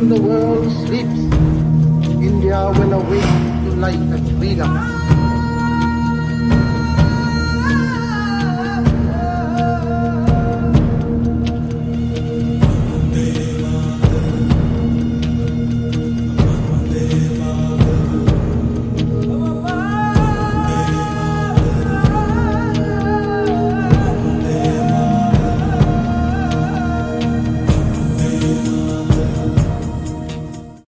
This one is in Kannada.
when the world sleeps, India will awake to life and freedom.